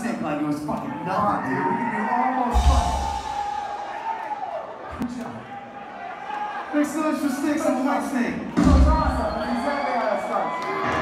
Whitesnake like it was fucking nothing, dude. We can do almost fucking. Good job. Make some extra sticks on Whitesnake. That was awesome. That's exactly how it starts.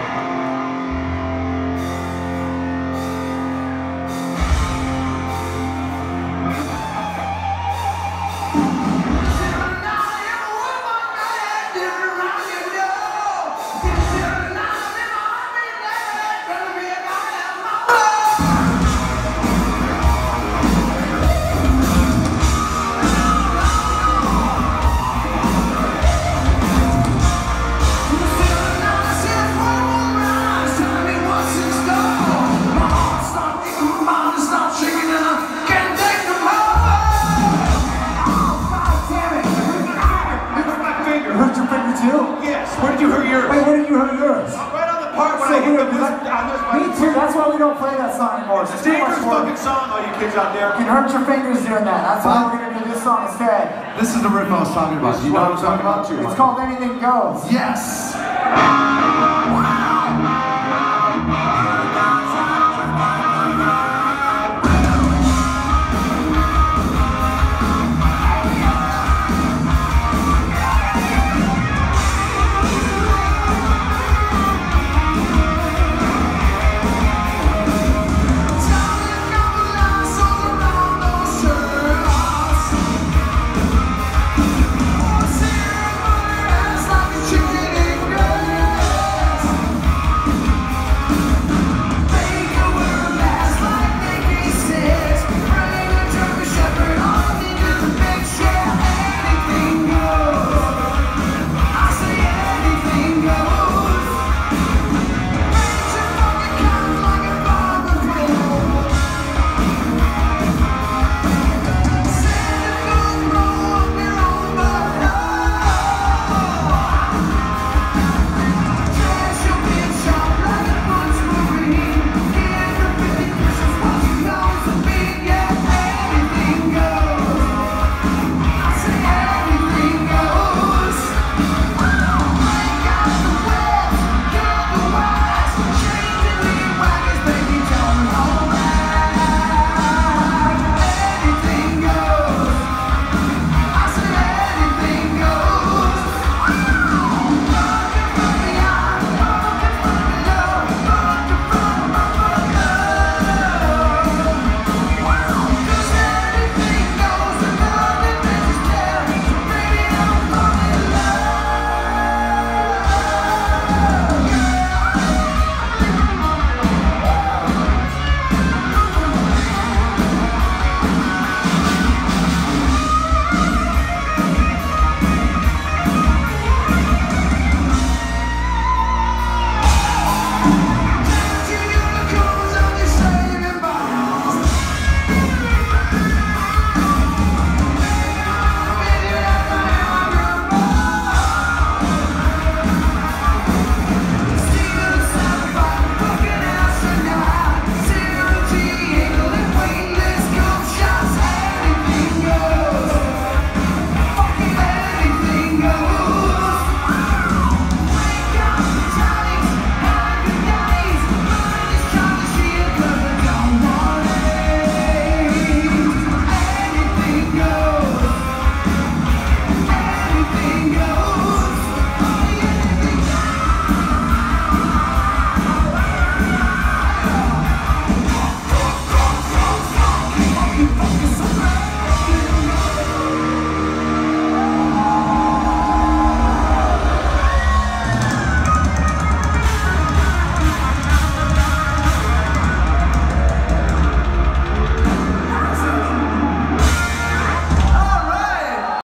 Where did you hurt yours? Wait, where did you hurt yours? Right on the part when I hit the Me too, that's why we don't play that song anymore. It's a dangerous fucking song, all you kids out there. You can hurt your fingers doing that. That's why we're going to do this song instead. This is the riff I was talking about. You know what I'm talking about too? It's called Anything Goes. Yes!